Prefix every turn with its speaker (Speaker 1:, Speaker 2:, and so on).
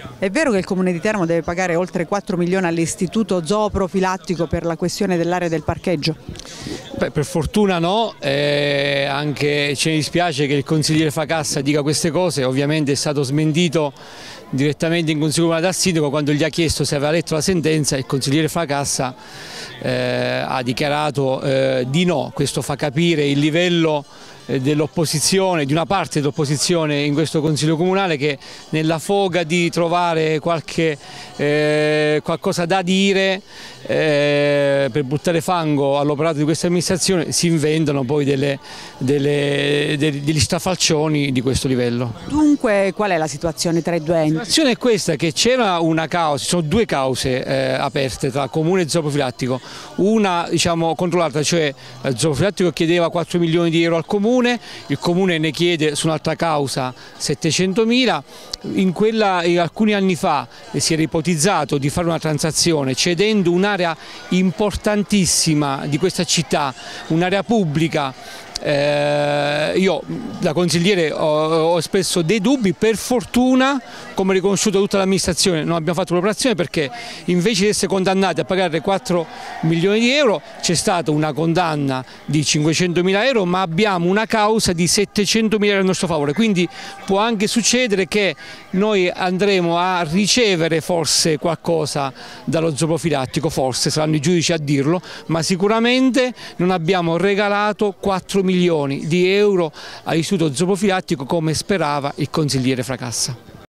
Speaker 1: È vero che il Comune di Teramo deve pagare oltre 4 milioni all'Istituto Zooprofilattico per la questione dell'area del parcheggio?
Speaker 2: Beh, per fortuna no, anche ce ne dispiace che il consigliere Fracassa dica queste cose. Ovviamente è stato smentito direttamente in Consiglio Comunale dal sindaco quando gli ha chiesto se aveva letto la sentenza. Il consigliere Fracassa ha dichiarato di no. Questo fa capire il livello dell'opposizione, di una parte dell'opposizione in questo Consiglio Comunale, che nella foga di trovare qualcosa da dire per buttare fango all'operato di questa amministrazione si inventano poi degli strafalcioni di questo livello.
Speaker 1: Dunque qual è la situazione tra i due enti?
Speaker 2: La situazione è questa, che c'era una causa, ci sono due cause aperte tra Comune e Zooprofilattico, una controllata, cioè il Zooprofilattico chiedeva 4 milioni di euro al Comune, il Comune ne chiede su un'altra causa 700.000, alcuni anni fa si era ipotizzato di fare una transazione cedendo un'area importantissima di questa città, un'area pubblica. Io da consigliere ho espresso dei dubbi. Per fortuna, come riconosciuto tutta l'amministrazione, non abbiamo fatto l'operazione, perché invece di essere condannati a pagare 4 milioni di euro c'è stata una condanna di 500.000 euro, ma abbiamo una causa di 700.000 euro a nostro favore, quindi può anche succedere che noi andremo a ricevere forse qualcosa dallo zooprofilattico, forse saranno i giudici a dirlo, ma sicuramente non abbiamo regalato 4 milioni di euro all'Istituto Zooprofilattico come sperava il consigliere Fracassa.